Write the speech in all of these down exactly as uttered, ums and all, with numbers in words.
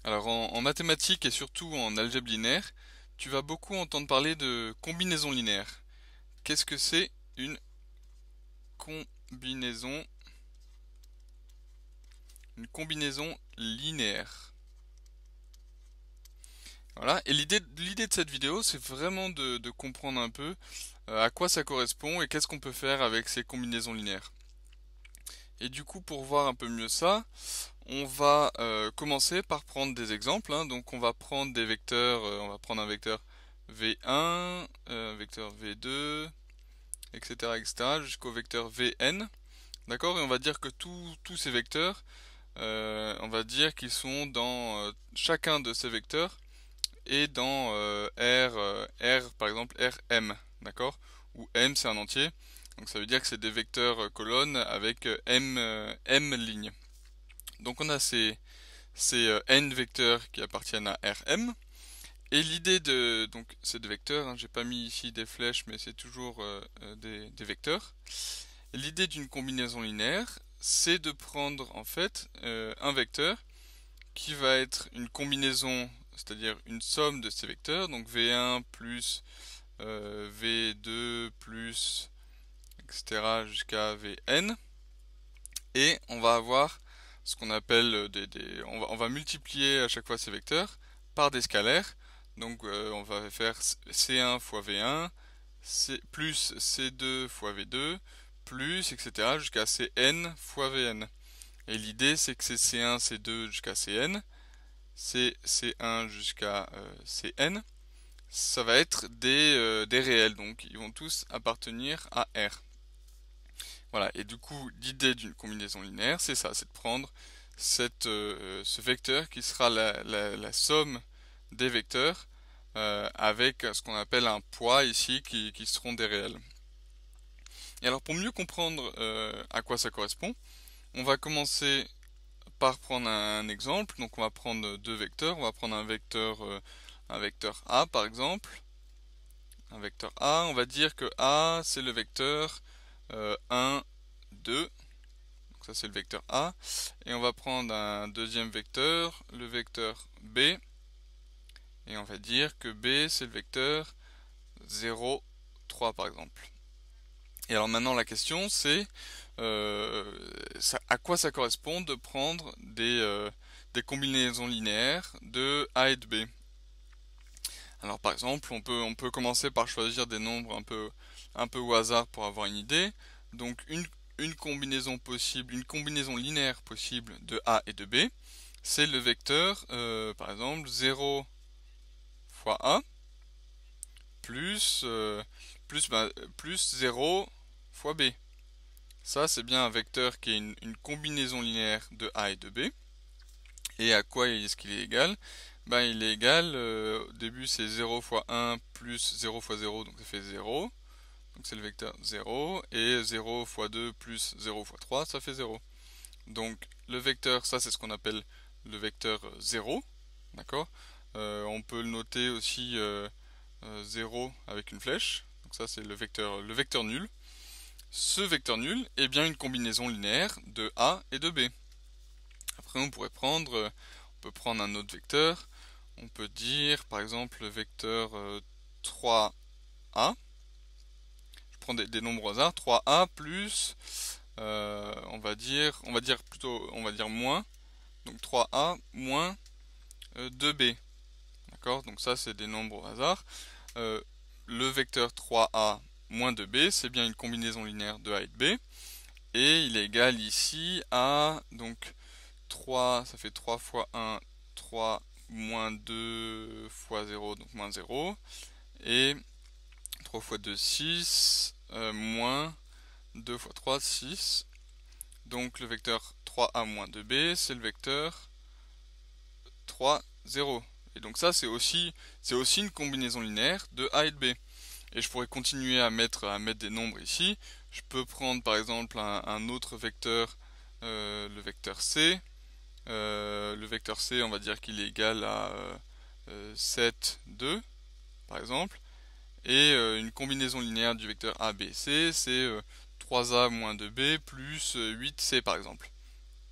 Alors en, en mathématiques et surtout en algèbre linéaire, tu vas beaucoup entendre parler de combinaison linéaire. Qu'est-ce que c'est une combinaison, une combinaison linéaire? Voilà. Et l'idée, l'idée de cette vidéo, c'est vraiment de, de comprendre un peu euh, à quoi ça correspond et qu'est-ce qu'on peut faire avec ces combinaisons linéaires. Et du coup, pour voir un peu mieux ça, on va euh, commencer par prendre des exemples, hein. Donc on va prendre des vecteurs, euh, on va prendre un vecteur v un, euh, un vecteur v deux, et cetera, et cetera, jusqu'au vecteur vn. D'accord? Et on va dire que tous tous ces vecteurs, euh, on va dire qu'ils sont dans euh, chacun de ces vecteurs et dans euh, R, euh, R, par exemple Rm, d'accord? Où m c'est un entier, donc ça veut dire que c'est des vecteurs euh, colonnes avec euh, m, euh, m lignes. Donc on a ces, ces euh, n vecteurs qui appartiennent à Rm. Et l'idée de donc c'est des vecteurs, hein, j'ai pas mis ici des flèches, mais c'est toujours euh, euh, des, des vecteurs. Et l'idée d'une combinaison linéaire, c'est de prendre en fait euh, un vecteur qui va être une combinaison, c'est-à-dire une somme de ces vecteurs, donc v un plus euh, v deux plus et cetera jusqu'à vn, et on va avoir ce qu'on appelle des, des on va, on va multiplier à chaque fois ces vecteurs par des scalaires. Donc euh, on va faire c un fois v un, C, plus c deux fois v deux, plus et cetera jusqu'à cn fois vn. Et l'idée c'est que c'est c un, c deux jusqu'à cn, c'est c un jusqu'à euh, cn, ça va être des, euh, des réels, donc ils vont tous appartenir à R. Voilà, et du coup, l'idée d'une combinaison linéaire, c'est ça, c'est de prendre cette, euh, ce vecteur qui sera la, la, la somme des vecteurs euh, avec ce qu'on appelle un poids ici qui, qui seront des réels. Et alors pour mieux comprendre euh, à quoi ça correspond, on va commencer par prendre un exemple. Donc on va prendre deux vecteurs, on va prendre un vecteur, euh, un vecteur A par exemple. Un vecteur A, on va dire que A c'est le vecteur euh, un, deux. Donc ça c'est le vecteur A. Et on va prendre un deuxième vecteur, le vecteur B. Et on va dire que B c'est le vecteur zéro, trois par exemple. Et alors maintenant la question c'est euh, ça- à quoi ça correspond de prendre des, euh, des combinaisons linéaires de A et de B. Alors par exemple on peut, on peut commencer par choisir des nombres un peu, un peu au hasard pour avoir une idée. Donc une, une combinaison possible, une combinaison linéaire possible de A et de B, c'est le vecteur euh, par exemple zéro fois A plus, euh, plus, bah, plus zéro fois B. Ça, c'est bien un vecteur qui est une, une combinaison linéaire de A et de B. Et à quoi est-ce qu'il est égal? Ben, il est égal, euh, au début c'est zéro fois un plus zéro fois zéro, donc ça fait zéro. Donc c'est le vecteur zéro. Et zéro fois deux plus zéro fois trois, ça fait zéro. Donc le vecteur, ça c'est ce qu'on appelle le vecteur zéro. D'accord? Euh, on peut le noter aussi euh, euh, zéro avec une flèche. Donc ça c'est le vecteur, le vecteur nul. Ce vecteur nul est bien une combinaison linéaire de A et de B. Après on pourrait prendre, euh, on peut prendre un autre vecteur, on peut dire par exemple le vecteur euh, trois A, je prends des, des nombres au hasard, trois A plus, euh, on va dire, on va dire plutôt, on va dire moins, donc trois A moins euh, deux B, d'accord? Donc ça c'est des nombres au hasard. Euh, le vecteur trois A moins deux B, c'est bien une combinaison linéaire de A et de B, et il est égal ici à, donc trois, ça fait trois fois un, trois moins deux fois zéro, donc moins zéro. Et trois fois deux, six, euh, moins deux fois trois, six. Donc le vecteur trois A moins deux B, c'est le vecteur trois, zéro. Et donc ça, c'est aussi, c'est aussi une combinaison linéaire de A et de B. Et je pourrais continuer à mettre, à mettre des nombres ici. Je peux prendre par exemple un, un autre vecteur, euh, le vecteur C. Euh, le vecteur C, on va dire qu'il est égal à euh, sept, deux, par exemple. Et euh, une combinaison linéaire du vecteur A, B, C, c'est euh, trois A moins deux B plus euh, huit C, par exemple.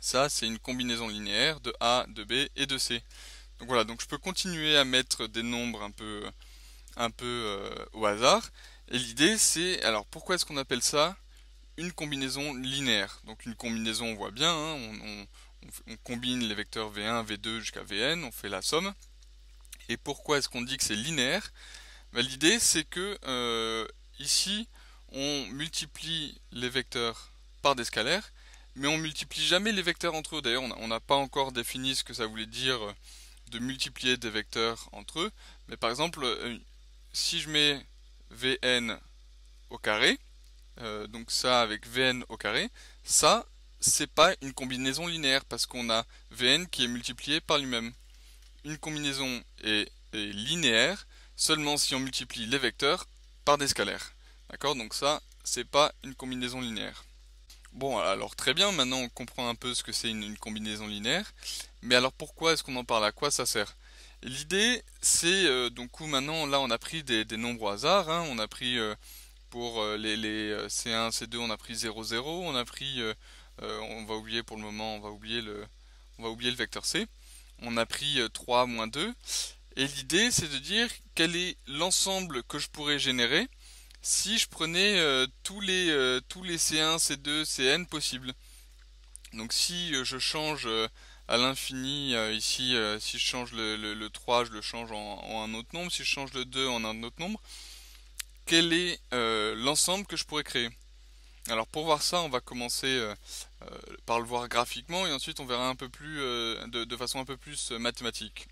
Ça, c'est une combinaison linéaire de A, de B et de C. Donc voilà, donc je peux continuer à mettre des nombres un peu, un peu euh, au hasard. Et l'idée, c'est, alors pourquoi est-ce qu'on appelle ça une combinaison linéaire? Donc une combinaison, on voit bien, hein, on, on, on combine les vecteurs V un, V deux jusqu'à Vn, on fait la somme. Et pourquoi est-ce qu'on dit que c'est linéaire? Ben, l'idée, c'est que euh, ici, on multiplie les vecteurs par des scalaires, mais on multiplie jamais les vecteurs entre eux. D'ailleurs, on n'a pas encore défini ce que ça voulait dire de multiplier des vecteurs entre eux. Mais par exemple, si je mets Vn au carré, euh, donc ça avec Vn au carré, ça, c'est pas une combinaison linéaire parce qu'on a Vn qui est multiplié par lui-même. Une combinaison est, est linéaire seulement si on multiplie les vecteurs par des scalaires. D'accord? Donc ça, c'est pas une combinaison linéaire. Bon, alors très bien, maintenant on comprend un peu ce que c'est une, une combinaison linéaire. Mais alors pourquoi est-ce qu'on en parle? À quoi ça sert? L'idée, c'est, euh, donc où maintenant, là on a pris des, des nombres au hasard, hein, on a pris euh, pour euh, les, les C un, C deux, on a pris zéro, zéro, on a pris, euh, euh, on va oublier pour le moment, on va oublier le, on va oublier le vecteur C, on a pris euh, trois, moins deux, et l'idée c'est de dire quel est l'ensemble que je pourrais générer si je prenais euh, tous les euh, tous les C un, C deux, Cn possibles. Donc si euh, je change euh, à l'infini euh, ici, euh, si je change le, le, le trois, je le change en, en un autre nombre, si je change le deux en un autre nombre, quel est euh, l'ensemble que je pourrais créer? Alors pour voir ça, on va commencer euh, euh, par le voir graphiquement et ensuite on verra un peu plus euh, de, de façon un peu plus euh, mathématique.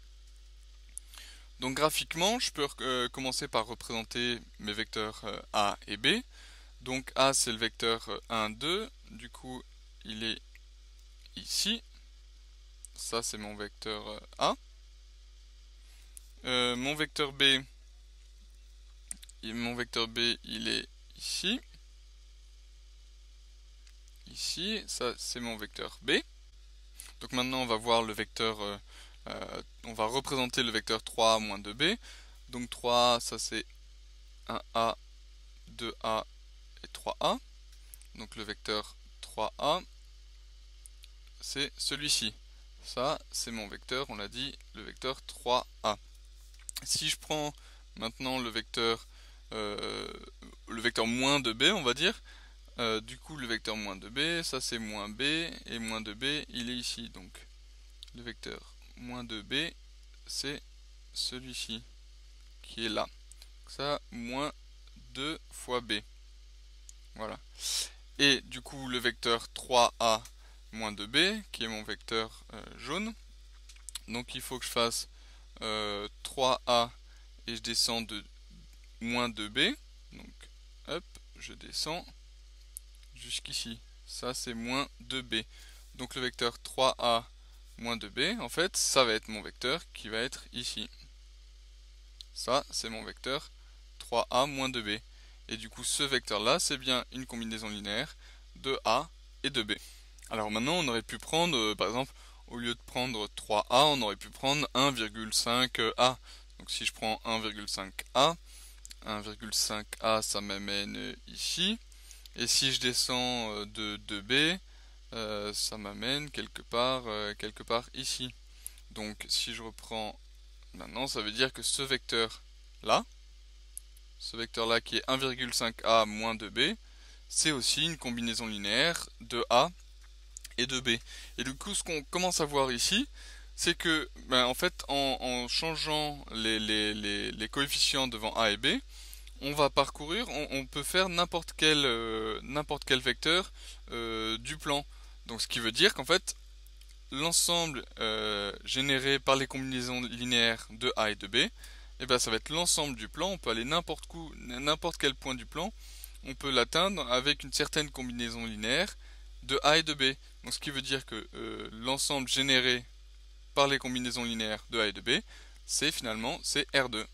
Donc graphiquement, je peux euh, commencer par représenter mes vecteurs euh, A et B. Donc A c'est le vecteur euh, un, deux, du coup il est ici. Ça c'est mon vecteur euh, A. Euh, mon vecteur B, mon vecteur B il est ici. Ici, ça c'est mon vecteur B. Donc maintenant on va voir le vecteur, euh, euh, on va représenter le vecteur trois a moins deux b. Donc trois a, ça c'est un a, deux a et trois a. Donc le vecteur trois a, c'est celui-ci. Ça c'est mon vecteur, on l'a dit, le vecteur trois a. Si je prends maintenant le vecteur, euh, le vecteur moins deux b, on va dire, euh, du coup le vecteur moins deux b, ça c'est moins b, et moins deux b il est ici. Donc le vecteur moins deux b, c'est celui-ci, qui est là. Donc ça, moins deux fois b. Voilà. Et du coup, le vecteur trois a moins deux b, qui est mon vecteur euh, jaune. Donc il faut que je fasse euh, trois a et je descends de moins deux b. Donc, hop, je descends jusqu'ici. Ça, c'est moins deux b. Donc le vecteur trois a moins deux b, en fait, ça va être mon vecteur qui va être ici. Ça, c'est mon vecteur trois a moins deux b. Et du coup, ce vecteur-là, c'est bien une combinaison linéaire de a et de b. Alors maintenant, on aurait pu prendre, euh, par exemple, au lieu de prendre trois a, on aurait pu prendre un virgule cinq a. Donc si je prends un virgule cinq a, un virgule cinq a, ça m'amène ici. Et si je descends euh, de deux b, euh, ça m'amène quelque part, euh, quelque part ici. Donc si je reprends maintenant, ça veut dire que ce vecteur là, ce vecteur là qui est un virgule cinq a moins deux b, c'est aussi une combinaison linéaire de a et de b. Et du coup, ce qu'on commence à voir ici, c'est que ben, en fait, en, en changeant les, les, les, les coefficients devant a et b, on va parcourir, on, on peut faire n'importe quel, euh, n'importe quel vecteur euh, du plan. Donc ce qui veut dire qu'en fait, l'ensemble euh, généré par les combinaisons linéaires de a et de b, et ben ça va être l'ensemble du plan. On peut aller n'importe où, n'importe quel point du plan, on peut l'atteindre avec une certaine combinaison linéaire de a et de b. Donc ce qui veut dire que euh, l'ensemble généré par les combinaisons linéaires de a et de b, c'est finalement c'est R deux.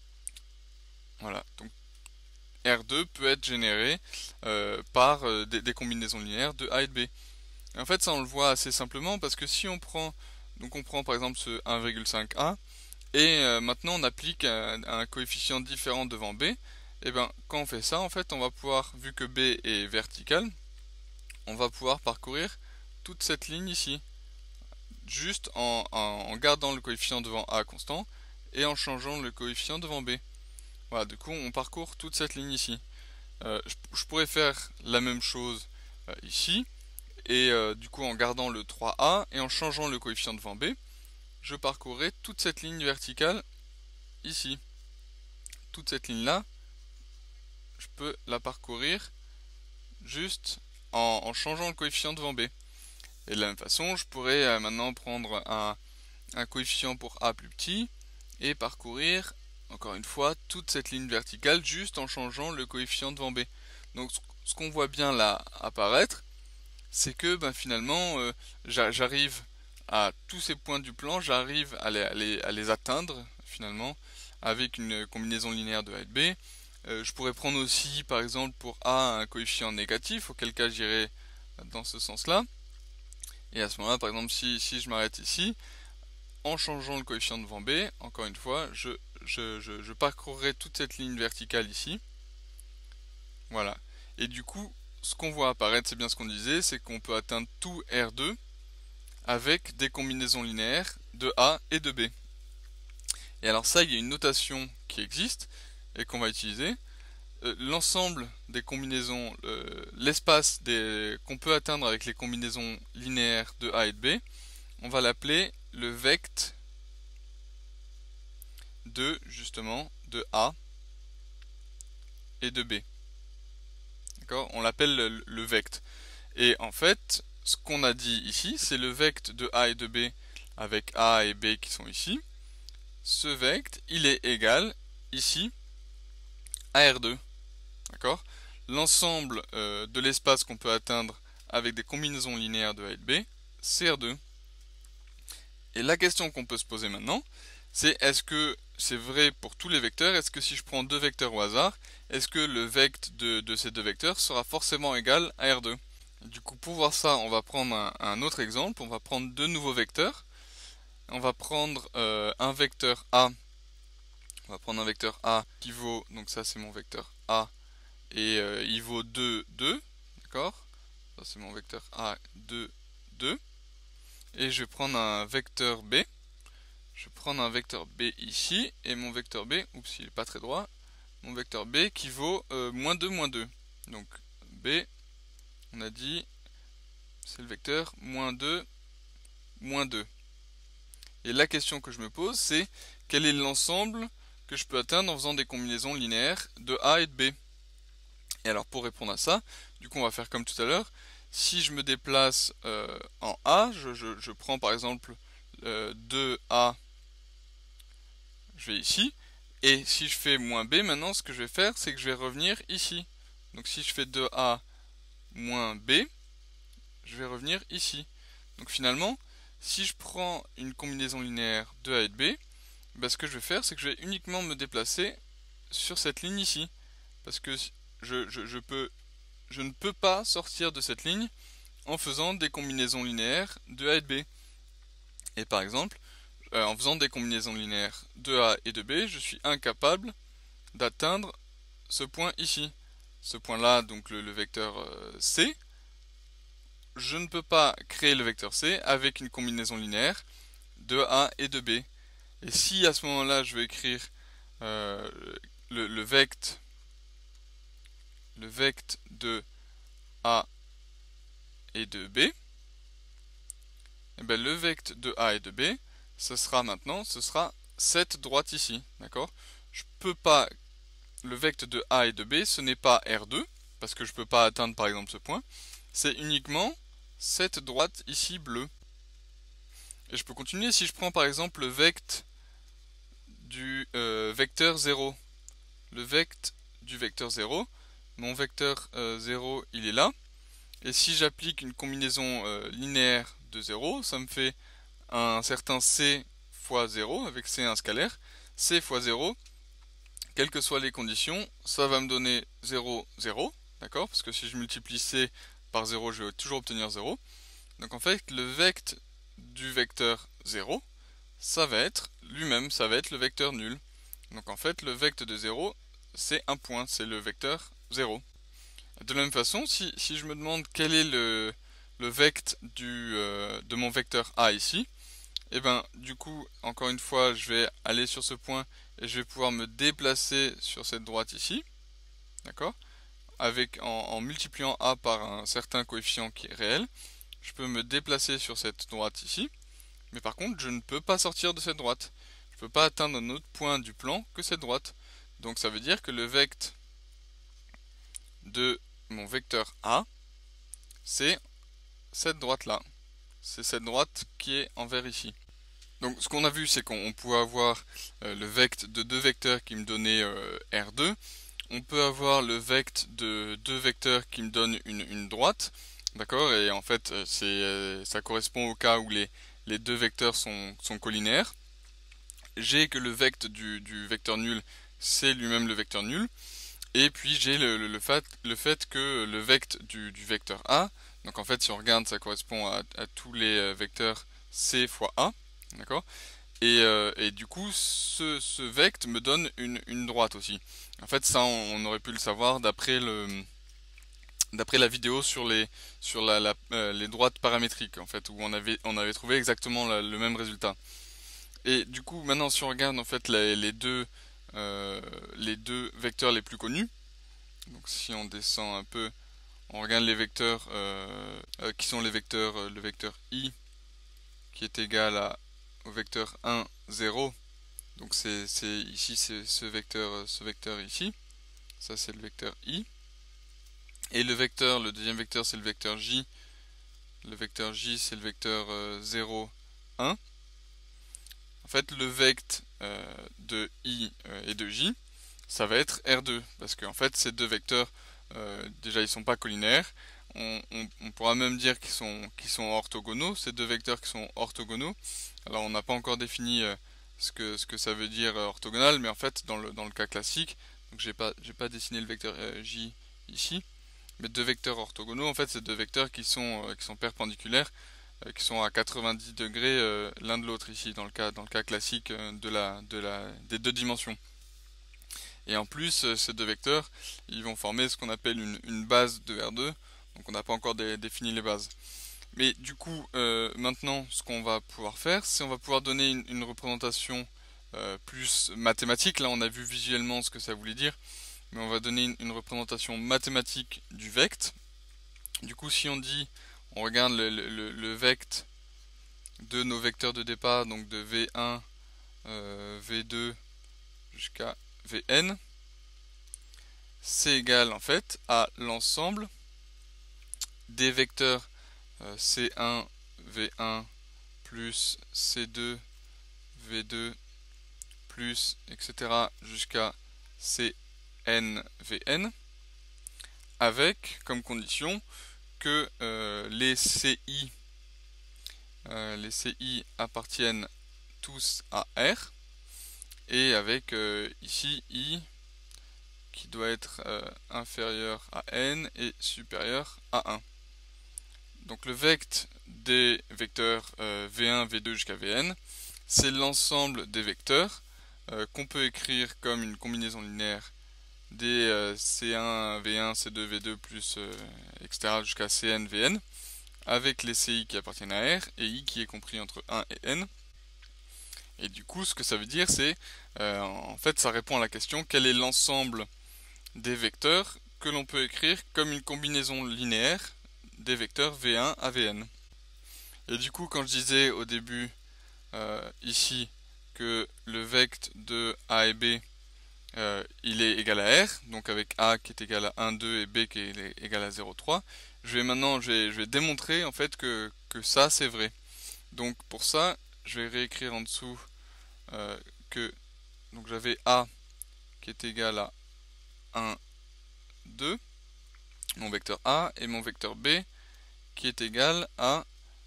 Voilà, donc R deux peut être généré euh, par euh, des, des combinaisons linéaires de a et de b. Et en fait, ça on le voit assez simplement parce que si on prend, donc on prend par exemple ce un virgule cinq a et euh, maintenant on applique un, un coefficient différent devant b, et bien quand on fait ça, en fait, on va pouvoir, vu que b est vertical, on va pouvoir parcourir toute cette ligne ici, juste en, en, en gardant le coefficient devant A constant et en changeant le coefficient devant B. Voilà, du coup on parcourt toute cette ligne ici. Euh, je, je pourrais faire la même chose euh, ici, et euh, du coup en gardant le trois A et en changeant le coefficient devant B, je parcourrai toute cette ligne verticale ici. Toute cette ligne là, je peux la parcourir juste en, en changeant le coefficient devant B. Et de la même façon, je pourrais euh, maintenant prendre un, un coefficient pour A plus petit et parcourir encore une fois toute cette ligne verticale juste en changeant le coefficient devant B. Donc ce qu'on voit bien là apparaître, c'est que ben, finalement euh, j'arrive à tous ces points du plan, j'arrive à les, à, les, à les atteindre finalement avec une combinaison linéaire de A et de B. Euh, je pourrais prendre aussi par exemple pour A un coefficient négatif, auquel cas j'irai dans ce sens là. Et à ce moment là par exemple si, si je m'arrête ici, en changeant le coefficient devant B, encore une fois, je, je, je, je parcourrai toute cette ligne verticale ici. Voilà. Et du coup, ce qu'on voit apparaître, c'est bien ce qu'on disait, c'est qu'on peut atteindre tout R deux avec des combinaisons linéaires de A et de B. Et alors ça, il y a une notation qui existe et qu'on va utiliser. Euh, L'ensemble des combinaisons, euh, l'espace qu'on peut atteindre avec les combinaisons linéaires de A et de B, on va l'appeler le vect de, justement, de A et de B. D'accord? On l'appelle le, le vect. Et en fait, ce qu'on a dit ici, c'est le vect de A et de B avec A et B qui sont ici. Ce vect, il est égal, ici, à R deux. D'accord? L'ensemble euh, de l'espace qu'on peut atteindre avec des combinaisons linéaires de A et de B, c'est R deux. Et la question qu'on peut se poser maintenant, c'est est-ce que c'est vrai pour tous les vecteurs? Est-ce que si je prends deux vecteurs au hasard, est-ce que le vect de, de ces deux vecteurs sera forcément égal à R deux? Du coup, pour voir ça, on va prendre un, un autre exemple. On va prendre deux nouveaux vecteurs. On va prendre euh, un vecteur A. On va prendre un vecteur A qui vaut, donc ça c'est mon vecteur A, et euh, il vaut deux, deux. D'accord? Ça c'est mon vecteur A, deux, deux. Et je vais prendre un vecteur B. Je vais prendre un vecteur B ici, et mon vecteur B, oups, il n'est pas très droit, mon vecteur B qui vaut euh, moins deux, moins deux. Donc B, on a dit, c'est le vecteur moins deux, moins deux. Et la question que je me pose, c'est quel est l'ensemble que je peux atteindre en faisant des combinaisons linéaires de A et de B. Et alors pour répondre à ça, du coup on va faire comme tout à l'heure. Si je me déplace euh, en A, je, je, je prends par exemple euh, deux A, je vais ici, et si je fais moins B, maintenant ce que je vais faire, c'est que je vais revenir ici. Donc si je fais deux A moins B, je vais revenir ici. Donc finalement, si je prends une combinaison linéaire de A et de B, ben ce que je vais faire, c'est que je vais uniquement me déplacer sur cette ligne ici. Parce que je, je, je, peux, je ne peux pas sortir de cette ligne en faisant des combinaisons linéaires de A et de B. Et par exemple, euh, en faisant des combinaisons linéaires de A et de B, je suis incapable d'atteindre ce point ici. Ce point-là, donc le, le vecteur euh, C, je ne peux pas créer le vecteur C avec une combinaison linéaire de A et de B. Et si à ce moment-là je veux écrire euh, le, le vect le vect de A et de B, et bien le vect de A et de B, ce sera maintenant, ce sera cette droite ici, d'accord? Je peux pas, le vect de A et de B, ce n'est pas R deux, parce que je peux pas atteindre par exemple ce point, c'est uniquement cette droite ici bleue. Et je peux continuer si je prends par exemple le vect du euh, vecteur zéro. Le vect du vecteur zéro, mon vecteur euh, zéro il est là, et si j'applique une combinaison euh, linéaire de zéro, ça me fait un certain C fois zéro, avec C un scalaire, C fois zéro, quelles que soient les conditions, ça va me donner zéro, zéro, d'accord? Parce que si je multiplie C par zéro, je vais toujours obtenir zéro. Donc en fait, le vect du vecteur zéro, ça va être lui-même, ça va être le vecteur nul. Donc en fait, le vect de zéro, c'est un point, c'est le vecteur zéro. De la même façon, si, si je me demande quel est le, le vect du, euh, de mon vecteur A ici, et ben du coup, encore une fois, je vais aller sur ce point et je vais pouvoir me déplacer sur cette droite ici, d'accord? Avec en, en multipliant A par un certain coefficient qui est réel, je peux me déplacer sur cette droite ici, mais par contre, je ne peux pas sortir de cette droite. Je ne peux pas atteindre un autre point du plan que cette droite. Donc ça veut dire que le vect de mon vecteur A, c'est cette droite-là. C'est cette droite qui est en vert ici. Donc ce qu'on a vu, c'est qu'on pouvait avoir euh, le vect de deux vecteurs qui me donnait euh, R deux. On peut avoir le vect de deux vecteurs qui me donne une, une droite. D'accord? Et en fait, c'est, euh, ça correspond au cas où les, les deux vecteurs sont, sont collinaires. J'ai que le vect du, du vecteur nul, c'est lui-même le vecteur nul. Et puis j'ai le, le, le, fait, le fait que le vect du, du vecteur A, donc en fait si on regarde, ça correspond à, à tous les vecteurs C fois A, d'accord? Et, euh, et du coup ce, ce vect me donne une, une droite aussi. En fait ça on, on aurait pu le savoir d'après le d'après la vidéo sur les sur la, la euh, les droites paramétriques en fait, où on avait on avait trouvé exactement la, le même résultat. Et du coup maintenant si on regarde en fait les, les deux euh, les deux vecteurs les plus connus, donc si on descend un peu, on regarde les vecteurs euh, euh, qui sont les vecteurs, euh, le vecteur i qui est égal à, au vecteur un, zéro. Donc c'est ici c'est ce vecteur, ce vecteur ici. Ça c'est le vecteur i. Et le vecteur, le deuxième vecteur c'est le vecteur j. Le vecteur j c'est le vecteur euh, zéro, un. En fait le vect euh, de i euh, et de j, ça va être R deux, parce qu'en fait ces deux vecteurs, euh, déjà ils sont pas collinaires, on, on, on pourra même dire qu'ils sont, qu'ils sont orthogonaux, ces deux vecteurs qui sont orthogonaux. Alors on n'a pas encore défini euh, ce, que, ce que ça veut dire euh, orthogonal, mais en fait dans le, dans le cas classique, donc j'ai pas, j'ai pas dessiné le vecteur euh, j ici, mais deux vecteurs orthogonaux, en fait c'est deux vecteurs qui sont, euh, qui sont perpendiculaires, euh, qui sont à quatre-vingt-dix degrés euh, l'un de l'autre ici, dans le cas, dans le cas classique euh, de la, de la, des deux dimensions. Et en plus, euh, ces deux vecteurs, ils vont former ce qu'on appelle une, une base de R deux, donc on n'a pas encore dé, défini les bases. Mais du coup, euh, maintenant, ce qu'on va pouvoir faire, c'est on va pouvoir donner une, une représentation euh, plus mathématique. Là, on a vu visuellement ce que ça voulait dire, mais on va donner une, une représentation mathématique du vect. Du coup, si on dit, on regarde le, le, le vect de nos vecteurs de départ, donc de V un, euh, V deux jusqu'à Vn, c'est égal en fait à l'ensemble des vecteurs euh, C un, V un plus C deux, V deux plus et cetera jusqu'à Cn, Vn, avec comme condition que euh, les Ci euh, les Ci appartiennent tous à R, et avec euh, ici I qui doit être euh, inférieur à n et supérieur à un. Donc le vect des vecteurs euh, V un, V deux jusqu'à Vn, c'est l'ensemble des vecteurs euh, qu'on peut écrire comme une combinaison linéaire des euh, C un, V un, C deux, V deux plus euh, et cetera jusqu'à Cn, Vn, avec les Ci qui appartiennent à R et I qui est compris entre un et n. Et du coup, ce que ça veut dire, c'est euh, en fait, ça répond à la question quel est l'ensemble des vecteurs que l'on peut écrire comme une combinaison linéaire des vecteurs V un à Vn. Et du coup, quand je disais au début euh, ici que le vect de A et B euh, il est égal à R, donc avec A qui est égal à un, deux et B qui est égal à zéro, trois, je vais maintenant je vais, je vais démontrer en fait que, que ça c'est vrai. Donc pour ça, je vais réécrire en dessous euh, que donc j'avais A qui est égal à un, deux, mon vecteur A, et mon vecteur B qui est égal à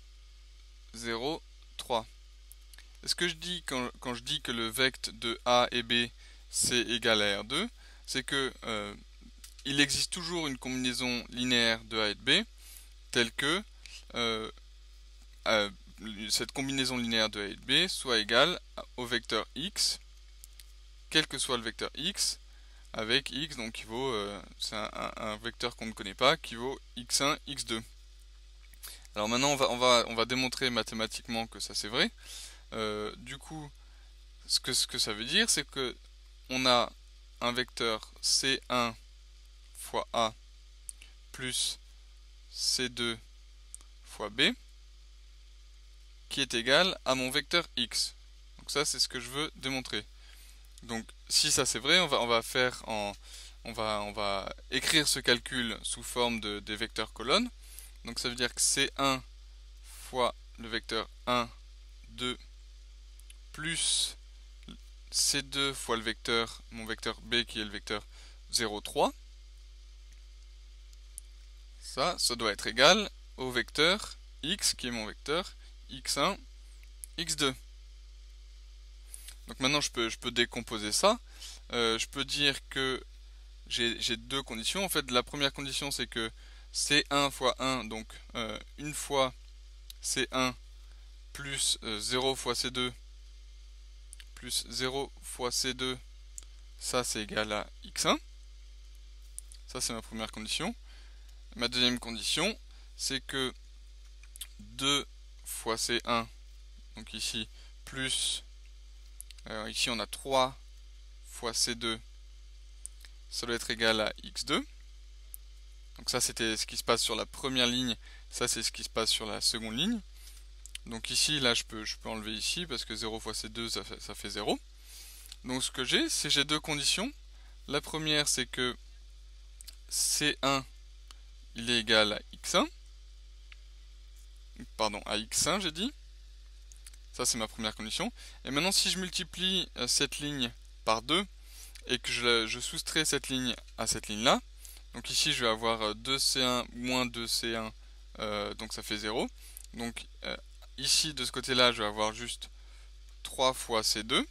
zéro, trois. Et ce que je dis quand, quand je dis que le vect de A et B c'est égal à R deux, c'est que euh, il existe toujours une combinaison linéaire de A et de B telle que euh, euh, cette combinaison linéaire de A et de B soit égale au vecteur x, quel que soit le vecteur x, avec x donc qui vaut, euh, c'est un, un, un vecteur qu'on ne connaît pas, qui vaut x un, x deux. Alors maintenant, on va, on va, on va démontrer mathématiquement que ça c'est vrai. Euh, du coup, ce que, ce que ça veut dire, c'est que on a un vecteur C un fois A plus C deux fois B qui est égal à mon vecteur X. Donc ça, c'est ce que je veux démontrer. Donc si ça c'est vrai, on va, on va faire en, on va, on va écrire ce calcul sous forme de, des vecteurs colonnes. Donc ça veut dire que C un fois le vecteur un, deux, plus C deux fois le vecteur, mon vecteur B qui est le vecteur zéro, trois. Ça, ça doit être égal au vecteur X qui est mon vecteur X un, X deux. Donc maintenant je peux, je peux décomposer ça. Euh, je peux dire que j'ai deux conditions. En fait, la première condition c'est que C un fois un, donc euh, une fois C un plus euh, zéro fois C deux plus zéro fois C deux, ça c'est égal à X un. Ça c'est ma première condition. Ma deuxième condition, c'est que deux fois C un, donc ici, plus, euh, ici on a trois fois C deux, ça doit être égal à X deux. Donc ça c'était ce qui se passe sur la première ligne, ça c'est ce qui se passe sur la seconde ligne. Donc ici, là je peux, je peux enlever ici, parce que zéro fois C deux, ça fait, ça fait zéro. Donc ce que j'ai, c'est j'ai deux conditions. La première, c'est que C un, il est égal à X un. Pardon, à X un j'ai dit. Ça c'est ma première condition. Et maintenant si je multiplie cette ligne par deux et que je, je soustrais cette ligne à cette ligne là, donc ici je vais avoir deux C un moins deux C un, euh, donc ça fait zéro. Donc euh, ici de ce côté là je vais avoir juste trois fois C deux.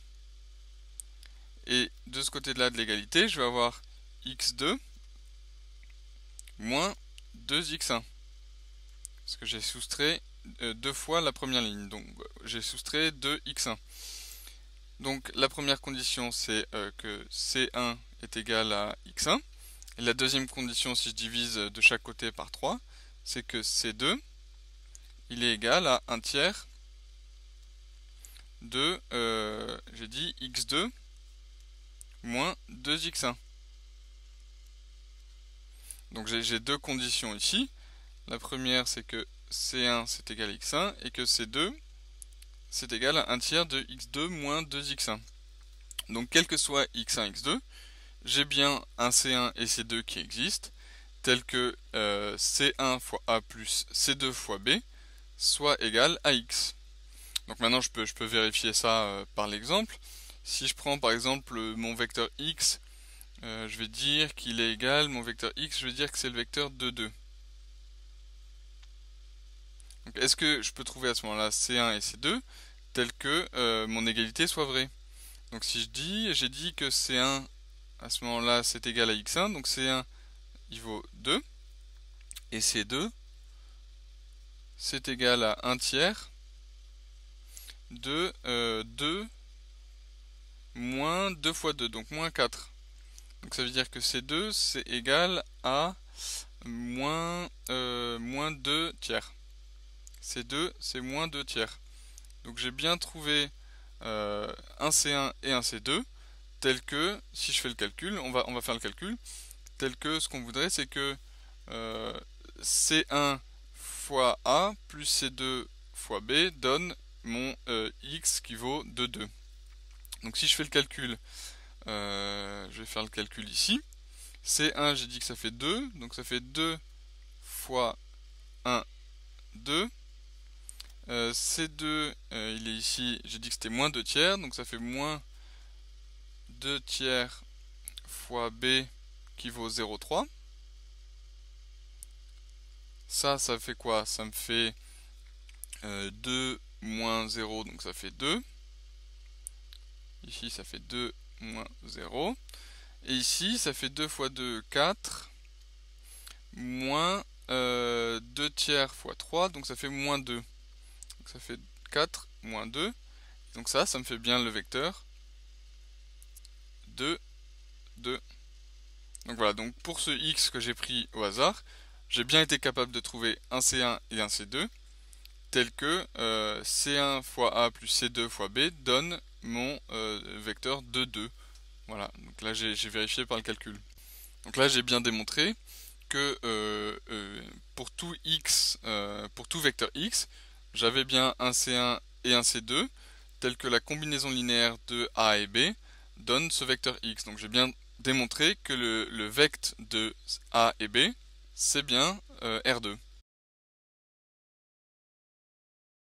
Et de ce côté là de l'égalité je vais avoir X deux moins deux X un. Parce que j'ai soustrait euh, deux fois la première ligne. Donc j'ai soustrait deux X un. Donc la première condition c'est euh, que C un est égal à X un. Et la deuxième condition, si je divise de chaque côté par trois, c'est que C deux il est égal à un tiers de, euh, j'ai dit X deux moins deux X un. Donc j'ai deux conditions ici. La première c'est que C un c'est égal à X un et que C deux c'est égal à un tiers de X deux moins deux X un. Donc quel que soit X un, X deux, j'ai bien un C un et C deux qui existent, tel que euh, C un fois A plus C deux fois B soit égal à X. Donc maintenant je peux, je peux vérifier ça euh, par l'exemple. Si je prends par exemple mon vecteur X, euh, je vais dire qu'il est égal, mon vecteur X, je vais dire que c'est le vecteur deux, deux. Est-ce que je peux trouver à ce moment-là C un et C deux tel que euh, mon égalité soit vraie? Donc si je dis, j'ai dit que C un à ce moment-là c'est égal à X un, donc C un il vaut deux et C deux c'est égal à un tiers de euh, deux moins deux fois deux, donc moins quatre. Donc ça veut dire que C deux c'est égal à moins, euh, moins deux tiers. C deux c'est moins deux tiers. Donc j'ai bien trouvé euh, un C un et un C deux tel que, si je fais le calcul, on va, on va faire le calcul, tel que ce qu'on voudrait c'est que euh, C un fois A plus C deux fois B donne mon euh, X qui vaut deux, deux. Donc si je fais le calcul, euh, je vais faire le calcul ici. C un j'ai dit que ça fait deux, donc ça fait deux fois un, deux. Euh, C deux, euh, il est ici, j'ai dit que c'était moins deux tiers, donc ça fait moins deux tiers fois B qui vaut zéro virgule trois. Ça, ça fait quoi? Ça me fait euh, deux moins zéro, donc ça fait deux. Ici, ça fait deux moins zéro. Et ici, ça fait deux fois deux, quatre. Moins euh, deux tiers fois trois, donc ça fait moins deux. Donc ça fait quatre moins deux. Donc ça, ça me fait bien le vecteur deux, deux. Donc voilà, donc pour ce x que j'ai pris au hasard, j'ai bien été capable de trouver un C un et un C deux. tel que euh, C un fois A plus C deux fois B donne mon euh, vecteur de deux. Voilà, donc là j'ai vérifié par le calcul. Donc là j'ai bien démontré que euh, euh, pour tout x, euh, pour tout vecteur x, j'avais bien un C un et un C deux, tel que la combinaison linéaire de A et B donne ce vecteur x. Donc j'ai bien démontré que le, le vecteur de A et B, c'est bien euh, R deux.